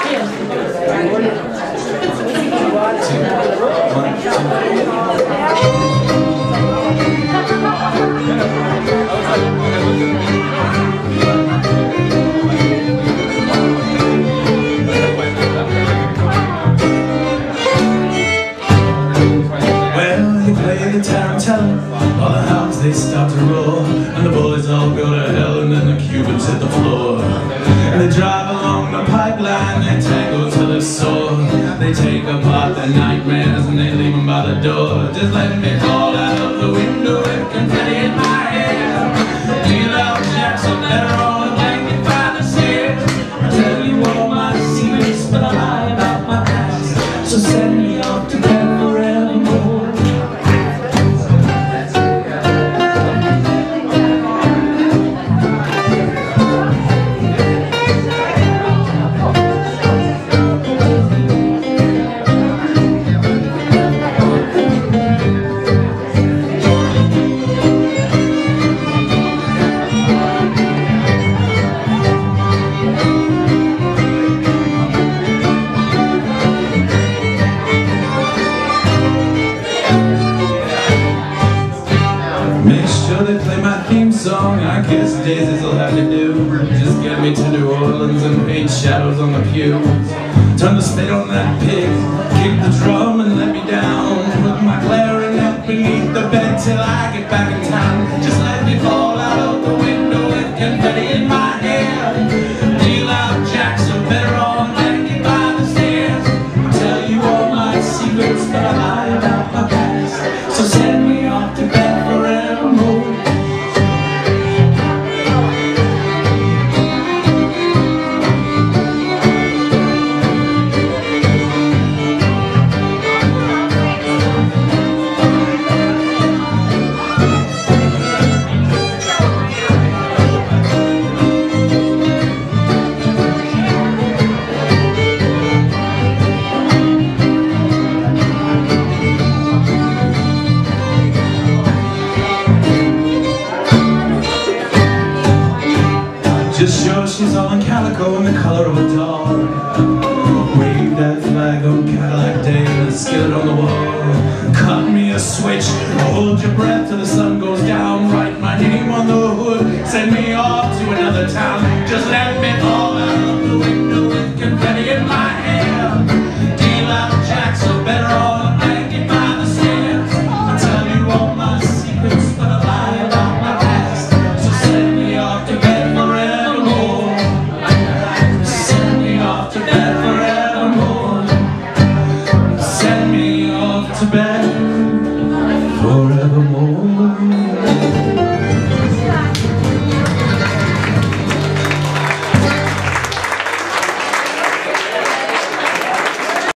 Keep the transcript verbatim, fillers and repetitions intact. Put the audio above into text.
All the hounds they start to roar, and the boys all go to hell, and then the Cubans hit the floor. And they drive along the pipeline, they tango till it's sore. They take apart their nightmares and they leave them by the door. Just let me fall out of the window with confetti in my hair. Deal out jacks are better on a blanket by the stairs. I tell you all my secrets, but I lie about my past. So send me off to bed forevermore. I guess daisies will have to do. Just get me to New Orleans and paint shadows on the pews. Turn the spade on that pig, kick the drum and let me down. Put my clarinet beneath the bed till I get back in town. Just let me fall out of the window with confetti in my hair. Deal out jacks are better on blanket by the stairs. I'll tell you all my secrets, but I lie about my past. So send me off to bed forevermore. Just show she's all in calico in the color of a dog. Wave that flag on Cadillac Day and a skillet on the wall. Cut me a switch, hold your breath till the sun goes down. Write my name on the hood, send me off to another town. Just let me fall out of the window with confetti in my hair. Deal out jacks are better on a blanket by the stairs. I tell you all my secrets, but I lie about my past. So send me off to bed forever. To bed.